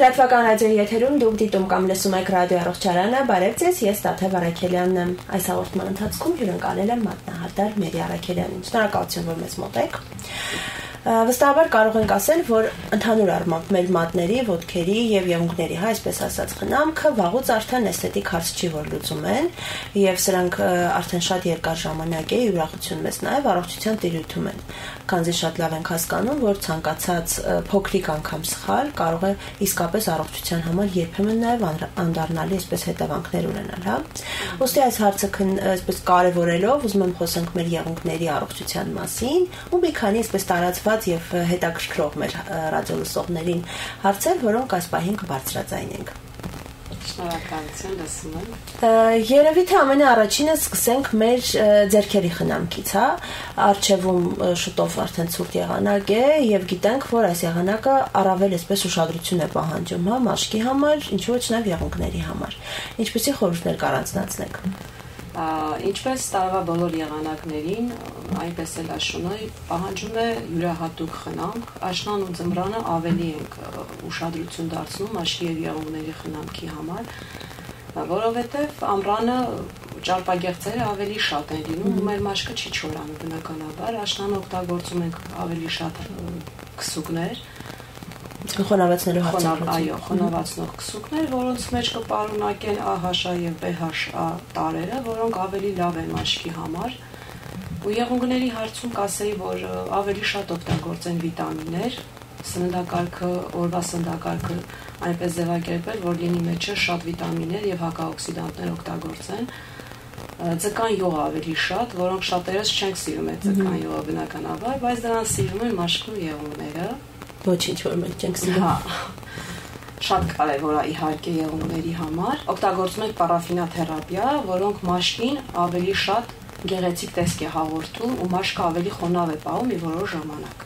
Լրատվական ռադիոյի եթերում դուք դիտում կամ լսում եք ռադիո առողջարանը, բարև ձեզ, ես Տաթև Արաքելյանն եմ։ Այս հաղորդման ընթացքում հյուրընկալել եմ մատնահարդար Մերի Արաքելյանին։ Շնորհակալություն, որ մեզ մոտ եք։ Վստահաբար կարող ենք ասել, որ ընդհանուր առմամբ մեր մատների, ոտքերի եւ եղունգների, այսպես ասած, խնամքը վաղուց արդեն էսթետիկ հարց չի, որ լուծում են, եւ սրանք արդեն շատ երկար ժամանակ է ուրախություն մեզ նաեւ առողջության տիրույթում են։ Քանզի շատ լավ ենք հասկանում, որ ցանկացած փոքրիկ անգամ սխալ կարող է իսկապես առողջության համար երբեմն նաեւ անդառնալի այսպես հետևանքներ ունենալ, հա։ Ոստի այս հարցը այսպես կարևորելով ուզում եմ խոսենք մեր եղունգների առողջության մասին ու մի քանի այսպես տարածված եւ հետաքրքրող մեր ռադիոլսողներին հարցեր, որոնք այս պահին կբարձրաձայնենք։ Շնորհակալություն, լսում եմ։ Երևի թե ամենաառաջինը սկսենք մեր ձեռքերի խնամքից, հա։ Արջևում շուտով արդեն ցուրտ եղանակ է եւ գիտենք, որ այս եղանակը առավել այսպես ուշադրություն է պահանջում, հա, մաշկի համար, ինչու՞ ոչ նաեւ եղունգների համար։ Ինչպիսի խորհուրդներ կառանձնացնեք։ Ինչպես տարվա բոլոր եղանակներին, այնպես էլ աշունոյ պահանջում է յուրահատուկ խնամք, աշնան ու ձմռանը ավելի ենք ուշադրություն դարձնում մաշկի եւ եղունգների խնամքի համար, որովհետեւ ամռանը ճարպագեղձերը ավելի շատ են լինում, ու մեր մաշկը չի չորանում բնականաբար, աշնան օգտագործում ենք ավելի շատ քսուկներ, խոնավացնելու հարցեր։ Այո, խոնավացնող քսուկներ, որոնց մեջ կպարունակեն AHA եւ BHA տարրերը, որոնք ավելի լավ են մաշկի համար։ Ու եղունգների հարցում կասեի, որ ավելի շատ օգտագործեն վիտամիններ, սննդակարգը, օրվա սննդակարգը այնպես ձևակերպել, որ լինի մեջը շատ վիտամիններ եւ հակաօքսիդանտներ օգտագործեն։ Ձկան յուղ ավելի շատ, որոնք շատերս չենք սիրում այդ ձկան յուղը բնականաբար, բայց դրան սիրում են մաշկն ու եղունգները։ Ոչինչ, որ մենք չենք սիրում։ Շատ կարևոր է իհարկե եղունգների համար։ Օգտագործում ենք պարաֆինաթերապիա, որոնք մաշկին ավելի շատ գեղեցիկ տեսք է հաղորդում ու մաշկը ավելի խոնավ է պահում մի որոշ ժամանակ։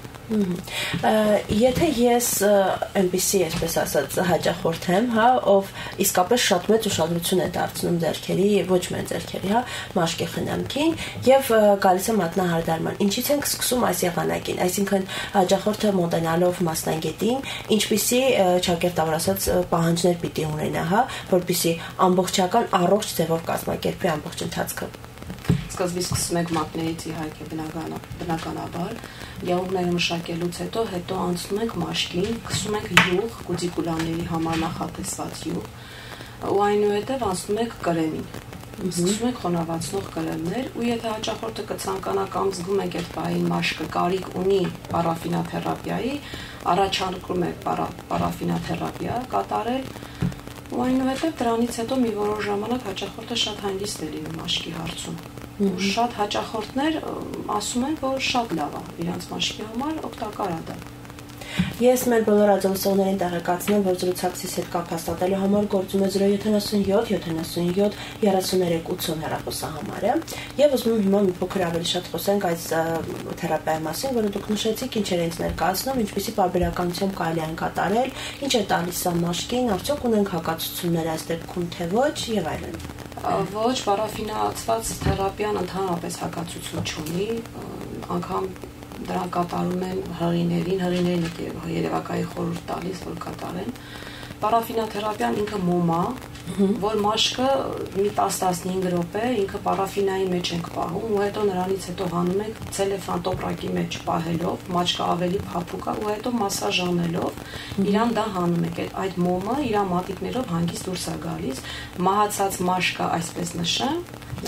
Եթե ես այնպեսի, այսպես ասած, հաճախորդ եմ, հա, ով իսկապես շատ մեծ ուշադրություն է դարձնում ձեռքերի, ոչ միայն ձեռքերի, հա, մաշկի խնամքին եւ գալիս է մատնահարդարման։ Ինչից ենք սկսում այս եղանակին, այսինքն հաճախորդը մոտենալով մասնագետին, ինչպիսի ճակերտավոր ասած պահանջներ պիտի ունենա, հա, որպեսզի ամբողջական առողջ ձևով կազմակերպի ամբողջ ընթացքը։ Սկզբից սկսում ենք մատներից իհարկե բնականաբար, եղունգները մշակելուց հետո անցնում ենք մաշկին, քսում ենք յուղ, կուտիկուլաների համար նախատեսված յուղ, ու այնուհետև անցնում ենք կրեմին։ Սկսում ենք խոնավացնող կրեմներ, ու եթե հաճախորդը կցանկանա կամ զգում եք այդ պահին մաշկը կարիք ունի պարաֆինաթերապիայի, առաջարկում եք պարաֆինաթերապիա կատարել, ու այնուհետև դրանից հետո մի որոշ ժամանակ հաճախորդը շատ հանգիստ է լինում մաշկի հարցում։ Ու շատ հաճախորդներ ասում են, որ շատ լավ է իրենց մաշկի համար, օգտակար է դա։ Ես մեր բոլոր ռադիոլսողներին տեղեկացնեմ, որ զրուցակցիս հետ կապ հաստատելու համար գործում է 077 77 33 80 հեռախոսահամարը, եւ ուզում եմ հիմա մի փոքր ավելի շատ խոսենք այս թերապիայի մասին, որը դուք նշեցիք, ինչեր է ինձ ներկայացնում, ինչպիսի պարբերականությամբ կարելի է կատարել, ինչ է տալիս սա մաշկին, արդյոք ունենք հակացություններ այս դեպքում թե ոչ եւ այլն։ Ոչ, պարաֆինացված թերապիան ընդհանրապես հակացություն չունի, անգամ դրան կատարում են հղիներին երևակայի խորհուրդ տալիս, որ կատարեն։ Պարաֆինաթերապիան ինքը մոմ է, որ մաշկը մի 10-15 րոպե ինքը պարաֆինայի մեջ ենք պահում ու հետո նրանից հետո հանում ենք ցելեֆան տոպրակի մեջ պահելով, մաշկը ավելի փափուկ է ու հետո մասաժ անելով իրան դա հանում ենք։ Այդ մոմը իր մատիկներով հանգիստ դուրս է գալիս, մահացած մաշկը այսպես նշեմ,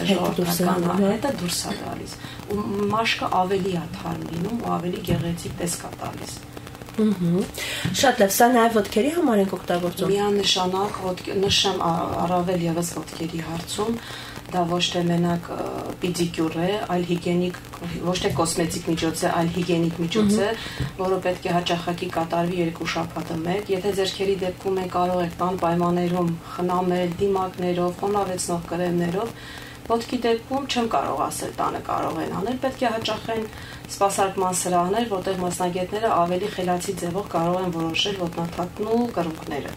հետը դուրս է գալիս ու մաշկը ավելի է թարմ լինում ու ավելի գեղեցիկ տեսք է տալիս։ Շատ լավ, սա նաև ոտքերի համար ենք օգտագործում։ Միանշանակ նշեմ առավել եւս ոտքերի հարցում, դա ոչ թե մենակ պեդիկյուր է, այլ հիգիենիկ, ոչ թե կոսմետիկ միջոց է, այլ հիգիենիկ միջոց է, որը պետք է հաճախակի կատարվի 2 շաբաթը մեկ։ Եթե ձեռքերի դեպքում կարող եք տան պայմաններում խնամել դիմակներով, խոնավեցնող կրեմներով, ոտքի դեպքում չեմ կարող ասել տանը կարող են անել, պետք է հաճախեն սպասարկման սրահներ, որտեղ մասնագետները ավելի խելացի ձևով կարող են որոշել ոտնաթաթն ու կռունկները։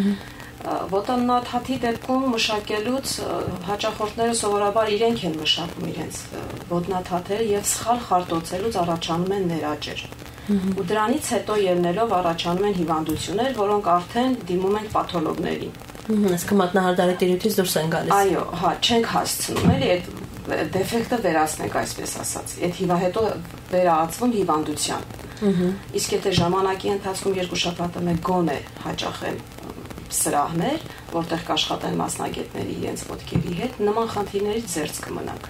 Ոտնաթաթի դեպքում մշակելուց հաճախորդները սովորաբար իրենք են մշակում իրենց ոտնաթաթերը եւ սխալ խարտոցելուց առաջանում են ներաճեր։ Ու դրանից հետո ելնելով առաջանում են հիվանդություններ, որոնք արդեն դիմում են պաթոլոգներին։ Այսինքն մատնահարդարի տիրույթից դուրս են գալիս։ Այո, հա, չենք հասցնում, էլի այդ դեֆեկտը վերացնենք, այսպես ասած։ Այդ հետո վերածվում հիվանդության։ Իսկ եթե ժամանակի ընթացքում 2 շաբաթը մեկ գոնե հաճախեն սրահներ, որտեղ կաշխատեն մասնագետների իրենց ոտքերի հետ, նման խնդիրներից զերծ կմնանք։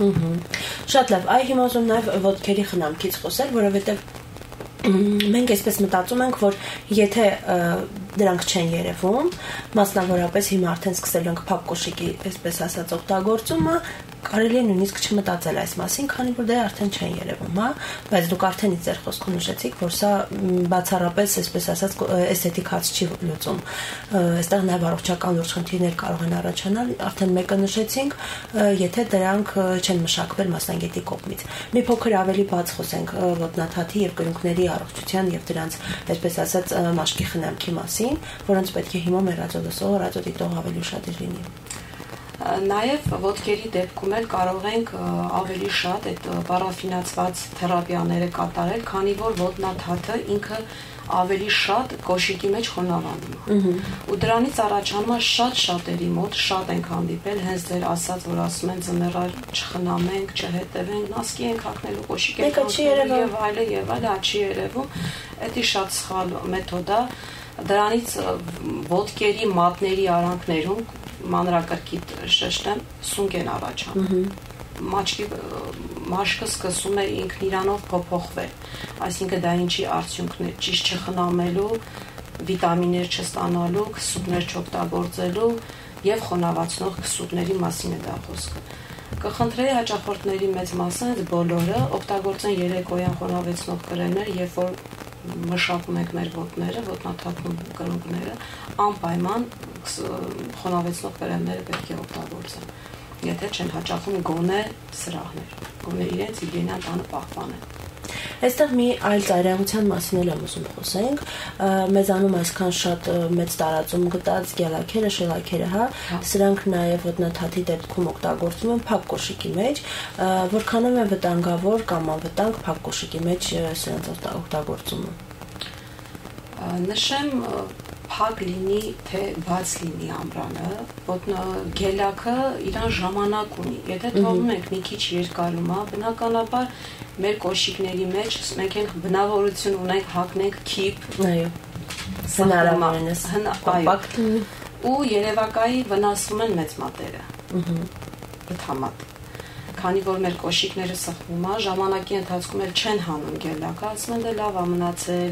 Շատ լավ, այ հիմա ուզում նաև ոտքերի խնամքից խոսել, որովհետև մենք այսպես մտածում ենք, որ եթե դրանք չեն երևում, մասնավորապես հիմա արդեն սկսել ենք փակ կոշիկի, այսպես ասած, օգտագործումը, կարելի է նույնիսկ չմտածել այս մասին, քանի որ դա արդեն չեն երևում, հա, բայց դուք արդեն ինձ ձեր խոսքում նշեցիք, որ սա բացառապես, այսպես ասած, էսթետիկ հարց չի լուծում։ Այստեղ նաև առողջական լուրջ խնդիրներ կարող են առաջանալ, արդեն մեկը նշեցինք, եթե դրանք չեն մշակվել մասնագետի կողմից։ Մի փոքր ավելի բաց խոսենք ոտնաթաթի եւ կրունկների առողջության եւ դրանց, այսպես ասած, մաշկի խնամքի մասին, որոնց պետք է հիմա մեր ռադիոլսողը, ռադիոդիտող ավելի շատ լինի։ Նաև ոտքերի դեպքում էլ կարող ենք ավելի շատ այդ պարաֆինացված թերապիաները կատարել, քանի որ ոտնաթաթը ինքը ավելի շատ կոշիկի մեջ խոնավանում է։ Ու դրանից առաջանում է շատ շատերի մոտ, շատ ենք հանդիպել, հենց ձեր ասած, որ ասում են ձմեռար չխնամենք, չհետևենք, նասկի ենք հագնելու, կոշիկ ենք հագնելու եւ այլը, չի երևում։ Դա շատ սխալ մեթոդ է։ Դրանից ոտքերի մատների արանքներում մանրակրկիտ շեշտեմ սունկ են առաջանում։ Մաշկը սկսում է ինքն իրանով փոփոխվել, այսինքն դա ինչի արդյունքն է, ճիշտ չխնամելու, վիտամիններ չստանալու, քսուկներ չօգտագործելու եւ խոնավացնող քսուկների մասին է դա խոսքը։ Կխնդրեի հաճախորդների մեծ մասը, բոլորը օգտագործեն երեկոյան խոնավեցնող կրեմներ, երբ որ մշակում ենք մեր ոտները, ոտնաթաթում կրունկները, անպայման խոնավեցնող կրեմները պետք է օգտագործեն։ Եթե չեն հաճախում գոնե սրահներ, գոնե իրենց հիգիենան տանը պահպանեն։ Այստեղ մի այլ ծայրահեղության մասին էլ եմ ուզում խոսենք, մեզանում այսքան շատ մեծ տարածում գտած գելաքերը, շելաքերը, հա, սրանք նաև ոտնաթաթի դեպքում օգտագործում են փակ կոշիկի մեջ, որքանով է վտանգավոր կամ անվտանգ փակ կոշիկի մեջ սրանց օգտագործումը։ Նշեմ փակ լինի, թե բաց լինի ամռանը, գելակը իրան ժամանակ ունի։ Եթե թողնում ենք մի քիչ երկարումա, բնականաբար մեր կոշիկների մեջ մենք ենք բնավորություն ունենք հագնենք քիփ, այո, հնարավորինս կոմպակտ ու երևակայի վնասվում են մեծ մատերը։ Բթամատ։ Քանի որ մեր կոշիկները սխվում է, ժամանակի ընթացքում էլ չեն հանում գելակը, ասում են դե լավ է մնացել,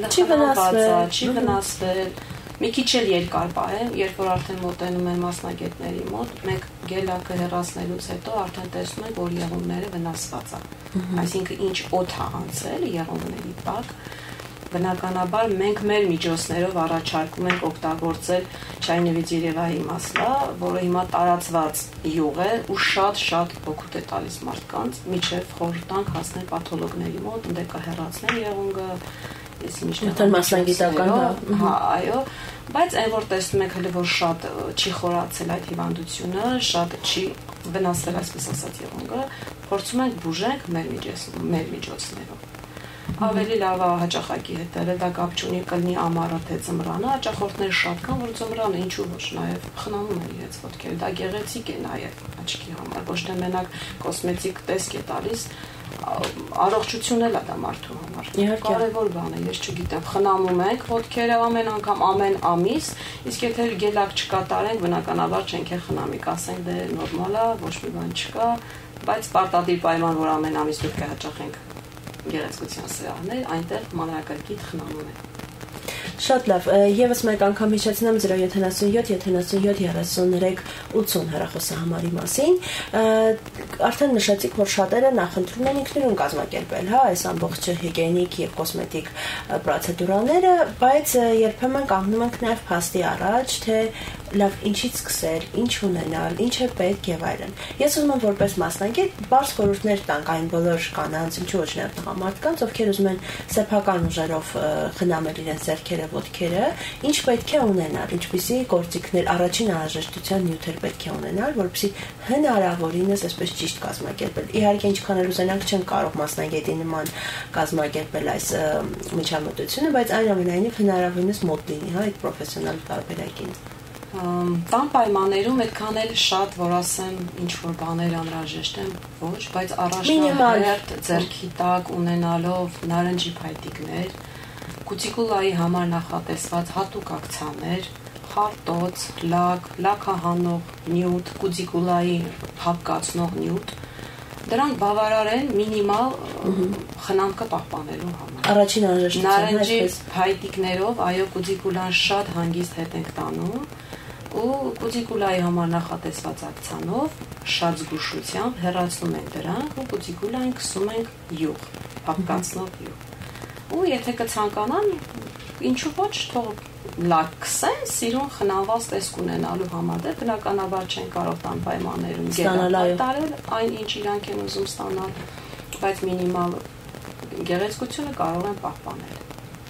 չի վնասվել։ Մի քիչ էլ երկար պահեմ, երբ որ արդեն մոտենում են մասնագետների մոտ, մենք գելակը հեռացնելուց հետո արդեն տեսնում ենք, որ եղունգները վնասված են։ Այսինքն ինչ օդ է անցել եղունգների տակ, բնականաբար մենք մեր միջոցներով առաջարկում ենք օգտագործել չայնիվիձիրևայի մասլա, որը հիմա տարածված յուղ է ու շատ օգուտ է տալիս մարդկանց, միջև խորհուրդ հասնել պաթոլոգների մոտ, ընդ կհեռացնել եղունգը, Արդեն մասնագիտական, հա, այո, բայց այն որ տեսնում եք հələ որ շատ չի խորացել այդ հիվանդությունը, շատ չի վնասվել, այսպես ասած, եղունգը, փորձում ենք բուժենք մեր միջոցներով։ Ավելի լավ է հաճախակի հետ, դա կապ չունի կլինի ամառը թե ձմռանը, հաճախորդներ շատ կան, որ ձմռանը ինչու ոչ, նաև խնամում են իրենց ոտքերը, դա գեղեցիկ է նաև աչքի համար, ոչ թե մենակ կոսմետիկ տեսք է տալիս, առողջություն էլ է դա մարդու համար։ Կարևոր բան է, ես չգիտեմ, խնամում ենք ոտքերը ամեն անգամ, ամեն ամիս, իսկ եթե գելակ չկատարենք, բնականաբար չենք է խնամի, կասենք դե նորմալ է, ոչ մի բան չկա, բայց պարտադիր պայման, որ ամեն ամիս պետք է հաճախենք գեղեցկության սրահներ, այնտեղ մանրակրկիտ խնամում են։ Շատ լավ, եւս մեկ անգամ հիշեցնեմ 077 77 33 80 հեռախոսահամարի մասին։ Արդեն նշեցիք, որ շատերը նախընտրում են ինքնուրույն կազմակերպել, հա, այս ամբողջ հիգիենիկ եւ կոսմետիկ պրոցեդուրաները, բայց երբեմն կանգնում ենք նաեւ փաստի առաջ, թե լավ, ինչից սկսել, ինչ ունենալ, ինչ է պետք եւ այլն։ Ես ուզում եմ որպես մասնագետ բարձ խորհուրդներ տանք այն բոլոր կանանց, ինչու ոչ նաեւ տղամարդկանց, ովքեր ուզում են սեփական ուժերով խնամել իրենց ձեռքերը, ոտքերը, ինչ պետք է ունենալ, ինչպիսի գործիքներ, առաջին անհրաժեշտության նյութեր պետք է ունենալ, որպեսզի հնարավորինս այսպես ճիշտ կազմակերպել։ Իհարկե, ինչքան էլ ուզենանք, չենք կարող մասնագետի նման կազմակերպել այս միջամտությունը, բայց այնուամենայնիվ հնարավորինս մոտ լինի, հա, այդ պրոֆեսիոնալ տարբերակին։ Տան պայմաններում այդքան էլ շատ, որ ասեմ, ինչ որ բաներ անհրաժեշտ են, ոչ, բայց առաջնահերթ ձեռքի տակ ունենալով նարնջի փայտիկներ, կուտիկուլայի համար նախատեսված հատուկ ակցիաներ, խարտոց, լաքահանող նյութ, կուտիկուլայի հապկացնող նյութ, դրանք բավարար են մինիմալ խնամքը պահպանելու համար։ Առաջին անհրաժեշտության նարնջի փայտիկներով, այո, կուտիկուլան շատ հանգիստ հետ ենք տանում ու կուտիկուլայի համար նախատեսված ակցիանով շատ զգուշությամբ հեռացնում ենք դրանք ու կուտիկուլային քսում ենք յուղ, հապկացնող յուղ։ Ու եթե կցանկանան, ինչու ոչ, թող լավ քսեն, սիրուն խնամված տեսք ունենալու համատեղ, բնականաբար չեն կարող տան պայմաններում գերակատարել այն, ինչ իրանք են ուզում ստանալ, բայց մինիմալ գեղեցկությունը կարող են պահպանել։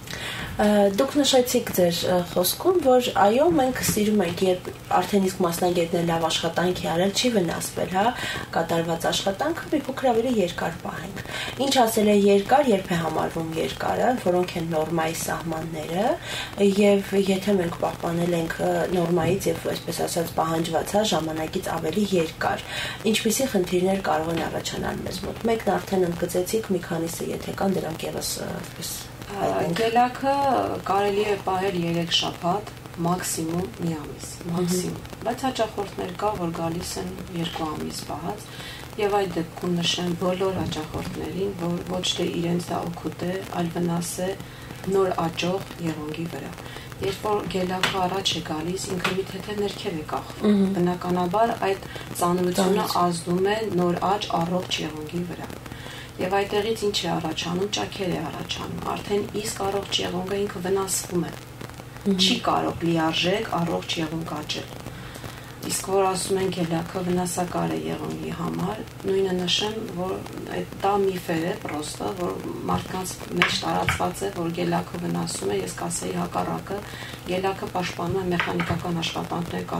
Դուք նշեցիք ձեր խոսքում, որ այո, մենք սիրում ենք, երբ արդեն իսկ մասնագետներ լավ աշխատանք է արել, չի վնասվել, հա, կատարված աշխատանքը մի փոքր ավելի երկար պահենք։ Ինչ ասել է երկար, երբ է համարվում երկարը, որոնք են նորմայի սահմանները, եւ եթե մենք պահպանել ենք նորմայից եւ այսպես ասած պահանջված, հա, ժամանակից ավելի երկար, ինչպիսի խնդիրներ կարող են առաջանալ մեզ մոտ։ Մեկն արդեն ընդգծեցիք, մի քանիսը եթե կան, դրանք եւս այսպես Գելակը կարելի է պահել 3 շաբաթ, մաքսիմում մի ամիս, մաքսիմում, բայց հաճախորդներ կա, որ գալիս են 2 ամիս պահած եւ այդ դեպքում նշեմ բոլոր հաճախորդներին, որ ոչ թե իրենց դա օգուտ է, այլ վնաս է նոր աճող եղունգի վրա։ Երբ որ գելակը առաջ է գալիս, ինքը մի թեթև ներքև է կախվում, բնականաբար այդ ծանրությունը ազդում է նոր աճ առողջ եղունգի վրա։ Եվ այդտեղից ինչ է առաջանում, ճաքեր է առաջանում, արդեն իսկ առողջ եղունգը ինքը վնասվում է, չի կարող լիարժեք առողջ եղունգ աճել, իսկ որ ասում են գելակը վնասակար է եղունգի համար, նույնը նշեմ, որ դա միֆեր է պրոստը, որ մարդկանց մեջ տարածված է, որ գելակը վնասում է, ես կասեի հակառակը, գելակը պաշտպանում է մեխանիկական աշխատանքներ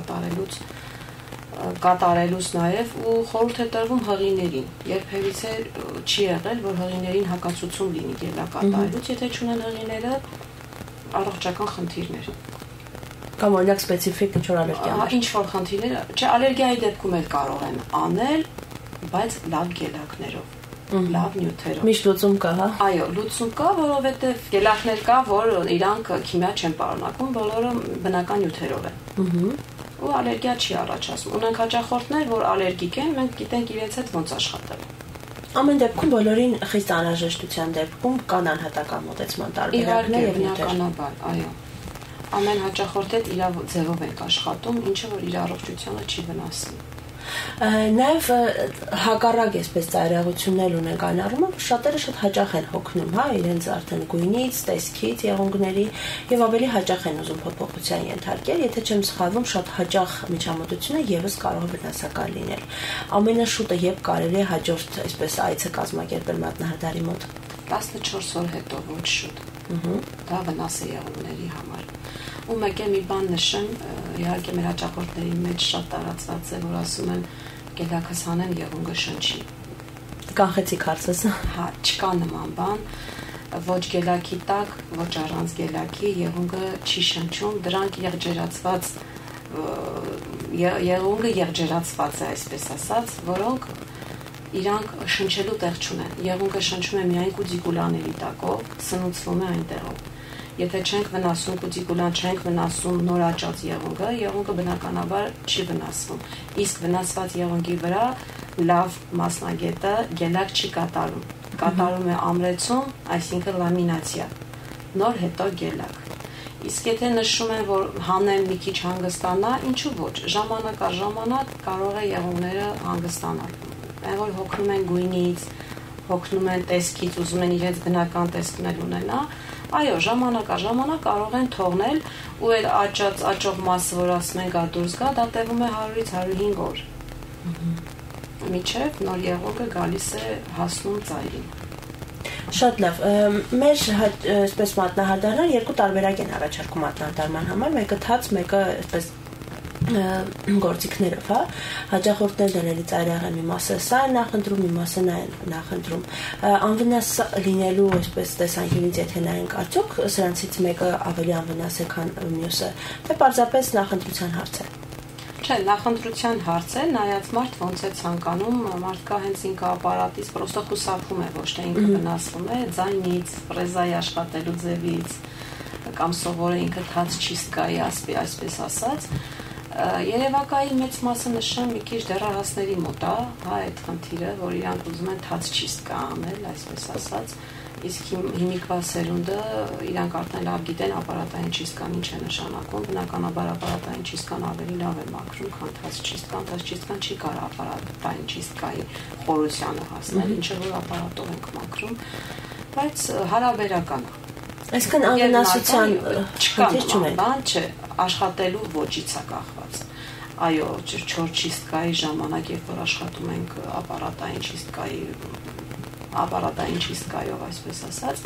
կատարելուց նաև ու խորհուրդ է տրվում հղիներին, երբևիցե չի եղել, որ հղիներին հակացություն լինի գելակատարելուց, եթե չունեն հղիները առողջական խնդիրներ։ Կամ օրինակ սպეციფიկ ինչ-որ ալերգիաներ։ Ինչ որ խնդիրներ, չէ, ալերգիայի դեպքում էլ կարող են անել, բայց լավ գելակներով, լավ նյութերով։ Միշտ լուծում կա, հա։ Այո, լուծում կա, որովհետև գելակներ կա, որ իրանք քիմիա չեն պարունակում, բոլորը բնական նյութերով են։ Ու ալերգիա չի առաջացնում։ Ունենք հաճախորդներ, որ ալերգիկ են, մենք գիտենք իրենց հետ ոնց աշխատել։ Ամեն դեպքում բոլորին խիստ անհրաժեշտության դեպքում կան անհատական մոտեցման տարբերակներ եւ բնականաբար, այո։ Ամեն հաճախորդ հետ իր ձևով ենք աշխատում, ինչը որ իր առողջությանը չի վնասում։ Նաև հակառակ այսպես ծայրահեղություններ ունենք այն առումով, որ շատերը շատ հաճախ են հոգնում, հա, իրենց արդեն գույնից, տեսքից, եղունգների եւ ավելի հաճախ են ուզում փոփոխության ենթարկել, եթե չեմ սխալվում, շատ հաճախ միջամտությունը եւս կարող է վնասակար լինել։ Ամենաշուտը երբ կարելի է հաջորդ այսպես այցը կազմակերպել մատնահարդարի մոտ 14 օր հետո, ոչ շուտ։ Դա վնաս է եղունգների համար։ Ու մեկ է մի բան նշեմ, իհարկե մեր հաճախորդների մեջ շատ տարածված է, որ ասում են գելակս հանեն եղունգը շնչի։ Կանխեցիք հարցս։ Հա, չկա նման բան, ոչ գելակի տակ, ոչ առանց գելակի եղունգը չի շնչում, դրանք եղջերացված եղունգը եղջերացված է, այսպես ասած, որոնք իրանք շնչելու տեղ չունեն։ Եղունգը շնչում է միայն կուտիկուլաների տակով, սնուցվում է այնտեղով։ Եթե չենք վնասում կուտիկուլան, չենք վնասում նոր աճած եղունգը, եղունգը բնականաբար չի վնասվում։ Իսկ վնասված եղունգի վրա լավ մասնագետը գելակ չի կատարում։ Կատարում է ամրեցում, այսինքն լամինացիա։ Նոր հետո գելակ։ Իսկ եթե նշում են, որ հանեն մի քիչ հանգստանա, ինչու ոչ, ժամանակ առ ժամանակ կարող է եղունգները հանգստանալ։ Այն որ հոգնում են գույնից, հոգնում են տեսքից, ուզում են իրենց բնական տեսքն ունենա, այո, ժամանակ կարող են թողնել ու այդ աճող մասը, որ ասում ենք, դուրս գա, դա տևում է 100-ից 105 օր։ Մինչև նոր եղողը գալիս է հասնում ծայրին։ Շատ լավ։ Մեր այսպես մատնահարդարներ երկու տարբերակ են առաջարկում մատնահարդարման համար, մեկը թաց, մեկը այսպես գործիքներով, հա, հաճախորդներ դրելի ծայրահեղ մի մասը սա է նախընտրում, մի մասը նա է նախընտրում։ Անվնաս լինելու այսպես տեսանկյունից եթե նայենք, արդյոք սրանցից մեկը ավելի անվնաս է, քան մյուսը, թե պարզապես նախընտրության հարց է։ Չէ, նախընտրության հարց է, նայած մարդ ոնց է ցանկանում, մարդկա հենց ինքը ապարատից պրոստը խուսափում է, ոչ թե ինքը վնասվում է ձայնից, ֆրեզայի աշխատելու ձևից, կամ սովորը ինքը թաց չիստկայի, այսպես ասած։ Երևակայի մեծ մասը նշեմ մի քիչ դեռահասների մոտ է, հա, այդ խնդիրը, որ իրանք ուզում են թաց չիստկա անել, այսպես ասած, իսկ հիմիկվա սերունդը իրանք արդեն լավ գիտեն ապարատային չիստկան ինչ է նշանակում, բնականաբար ապարատային չիստկան ավելի լավ է մաքրում, քան թաց չիստկան չի կարող ապարատային չիստկայի խորությանը հասնել, ինչը որ ապարատով ենք մաքրում, բայց հարաբերական է։ Այսինքն անվնասության խնդիր չունենք, բան չէ, աշխատելու ոճից է կախված։ Այո, չոր չիստկայի ժամանակ, երբ որ աշխատում ենք ապարատային չիստկայով, այսպես ասած,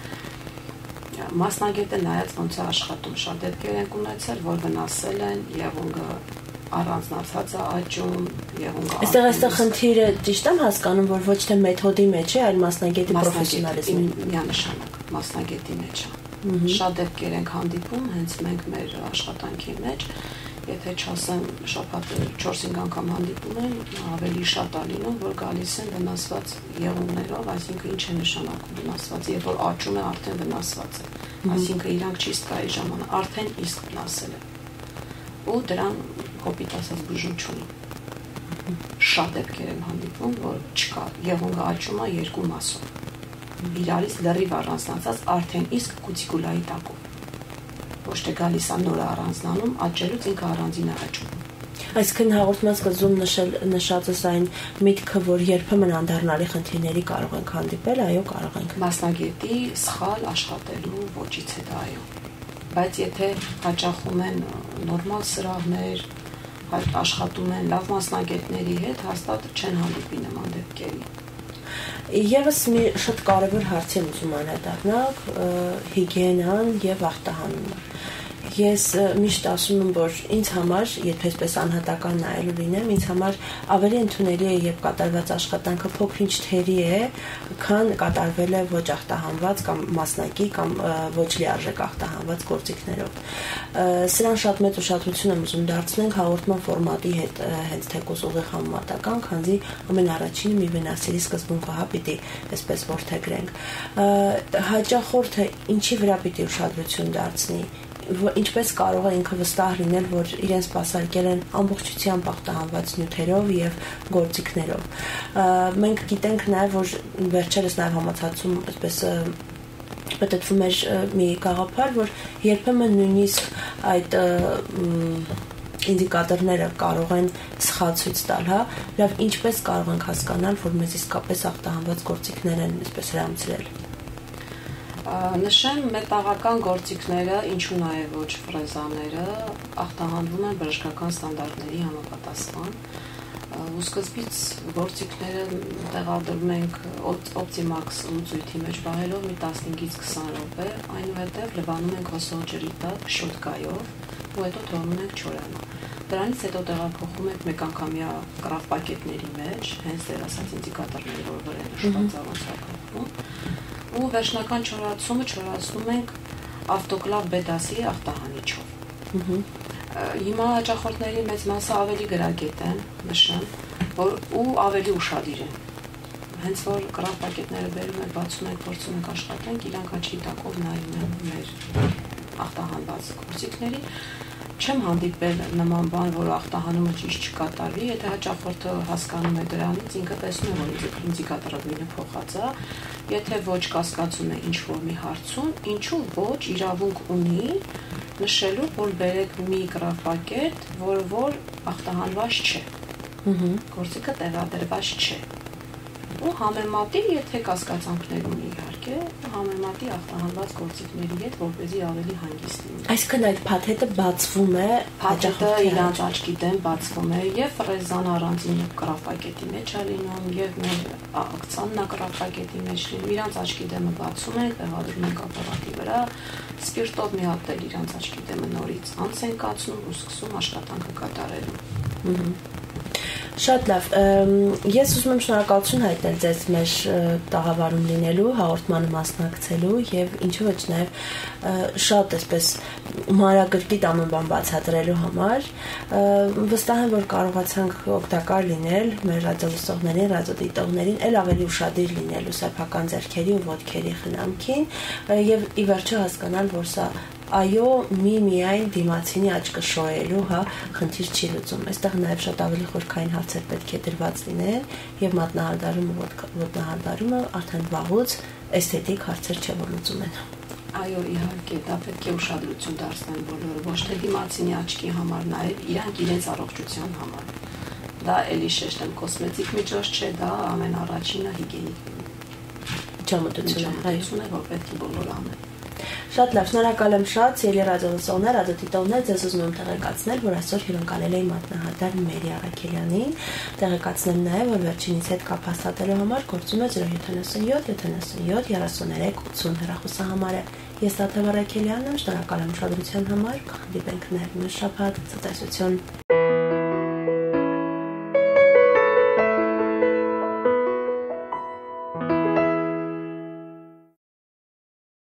մասնագետը նայած ոնց է աշխատում, շատ դեպքեր ենք ունեցել, որ վնասել են եղունգը առանձնացած է աճում, եղունգը։ Այստեղ խնդիրը ճիշտ եմ հասկանում, որ ոչ թե մեթոդի մեջ է, այլ մասնագետի պրոֆեսիոնալիզմի միանշանակ, մասնագետի մեջ է։ Շատ դեպքեր ենք հանդիպում, հենց մենք մեր աշխատանքի մեջ, եթե չասեմ շաբաթը 4-5 անգամ հանդիպում են, ավելի շատ է լինում, որ գալիս են վնասված եղունգներով, այսինքն ինչ է նշանակում վնասված, երբ որ աճում է արդեն վնասված է, այսինքն իրանք չիստկայի ժամանակ արդեն իսկ վնասել է, ու դրան կոպիտ ասած բուժում չունի։ Շատ դեպքեր են հանդիպում, որ չկա, եղունգը աճում է երկու մասով, իրարից լրիվ առանձնացած արդեն իսկ կուտիկուլայի տակով։ Ոչ թե գալիս է նոր առանձնանում, աճելուց ինքը առանձին է աճում։ Այսինքն հաղորդման սկզբում նշածս այն միտքը, որ երբեմն անդառնալի խնդիրների կարող ենք հանդիպել, այո, կարող ենք։ Մասնագետի սխալ աշխատելու ոճից է դա, այո։ Բայց եթե հաճախում են նորմալ սրահներ, աշխատում են լավ մասնագետների հետ, հաստատ չեն հանդիպի նման դեպքերի։ Եվս մի շատ կարևոր հարց եմ ուզում անդրադառնալ, հիգիենան եւ ախտահանումը։ Ես միշտ ասում եմ, որ ինձ համար, երբ այսպես անհատական նայելու լինեմ, ինձ համար ավելի ընդունելի է, երբ կատարված աշխատանքը փոքր-ինչ թերի է, քան կատարվել է ոչ ախտահանված կամ մասնակի կամ ոչ լիարժեք ախտահանված գործիքներով։ Սրան շատ մեծ ուշադրություն եմ ուզում դարձնենք հաղորդման ֆորմատի հետ, հենց թեկուզ ուղիղ համեմատական, քանզի ամենառաջինը մի վնասելի սկզբունքը հա պիտի այսպես որդեգրենք։ Հաճախորդը ինչի վրա պիտի ուշադրություն դարձնի, ինչպես կարող է ինքը վստահ լինել, որ իրեն սպասարկել են ամբողջությամբ ախտահանված նյութերով եւ գործիքներով։ Մենք գիտենք նաեւ, որ վերջերս նաեւ համացածում այսպես պատտվում էր մի գաղափար, որ երբեմն նույնիսկ այդ ինդիկատորները կարող են սխալ ցույց տալ, հա, լավ ինչպես կարող ենք հասկանալ, որ մեզ իսկապես ախտահանված գործիքներ են այսպես հրամցրել։ Նշեմ մետաղական գործիքները, ինչու նաև ոչ ֆրեզաները, ախտահանվում են բժշկական ստանդարտների համապատասխան։ Ու սկզբից գործիքները տեղադրում ենք Optimax լուծույթի մեջ բահելով մի 15-ից 20 րոպե, այնուհետև լվանում ենք հոսող ջրի տակ շոթկայով, ու հետո թողնում ենք չորանա։ Դրանից հետո տեղափոխում ենք մեկանգամյա կրավ պակետների մեջ, հենց դեր ասած ինդիկատորների, որ վրա նշված ավանցակում, ու վերջնական չորացումը չորացնում ենք ավտոկլավ բետասի ախտահանիչով։ Հիմա հաճախորդների մեծ մասը ավելի գրագետ են, նշեմ, որ ու ավելի ուշադիր են։ Հենց որ կրավ պակետները բերում ենք, բացում ենք, փորձում ենք աշխատենք, իրանք աչքի տակով նայում են մեր ախտահանված գործիքների։ Չեմ հանդիպել նման բան, որ ախտահանումը ճիշտ չկատարվի, եթե հաճախորդը հասկանում է դրանից, ինքը տեսնում է, որ ինդիկատորը գույնը փոխած է, եթե ոչ կասկածում է ինչ-որ մի հարցում, ինչու ոչ իրավունք ունի նշելու, որ բերեք մի կրավ պակետ, որ ախտահանված չէ, գործիքը տեղադրված չէ, ու համեմատի, եթե կասկածանքներ ունի իհարկե, համեմատի ախտահանված գործիքների հետ, որպեսզի ավելի հանգիստ լինի։ Այսինքն այդ փաթեթը բացվում է, փաթեթը իրանց աչքի դեմ բացվում է եւ ֆրեզան առանձին կրապակետի մեջ է լինում եւ մեր ակցիան կրապակետի մեջ լինում։ Իրանց աչքի դեմը բացում են, տեղադրում են ապարատի վրա, սպիրտով մի հատ էլ իրանց աչքի դեմը նորից անց են կացնում ու սկսում աշխատանքը կատարելու։ Շատ լավ, ես ուզում եմ շնորհակալություն հայտնել ձեզ մեր տաղավարում լինելու, հաղորդմանը մասնակցելու եւ ինչու ոչ նաեւ շատ այսպես մանրակրկիտ ամեն բան բացատրելու համար։ Վստահ եմ, որ կարողացանք օգտակար լինել մեր ռադիոլսողներին, ռադիոդիտողներին, ել ավելի ուշադիր լինելու սեփական ձեռքերի ու ոտքերի խնամքին եւ ի վերջո հասկանալ, որ սա այո, միայն դիմացինի աչքը շոյելու, խնդիր չի լուծում։ Այստեղ նաև շատ ավելի խորքային հարցեր պետք է դրված լինեն եւ մատնահարդարումը, ոտնահարդարումը արդեն վաղուց էսթետիկ հարցեր չէ, որ լուծում են։ Այո, իհարկե, դա պետք է ուշադրություն դարձնեն բոլորը, ոչ թե դիմացինի աչքի համար, նաև իրանք իրենց առողջության համար։ Դա էլի շեշտեմ, կոսմետիկ միջոց չէ, դա ամենառաջինը հիգիենիկ միջամտություն է, որ պետք է բոլորը անեն։ Շատ լավ, շնորհակալ եմ շատ, սիրելի ռադիոլսողներ, ռադիոդիտողներ, ձեզ ուզում եմ տեղեկացնել, որ այսօր հյուրընկալել էի մատնահարդար Մերի Առաքելյանին, տեղեկացնեմ նաև, որ վերջինիս հետ կապ հաստատելու համար գործում է 077 77 33 80 հեռախոսահամարը։ Ես Տաթև Առաքելյանն եմ, շնորհակալ եմ ուշադրության համար, կհանդիպենք նաև մյուս շաբաթ, ցտեսություն։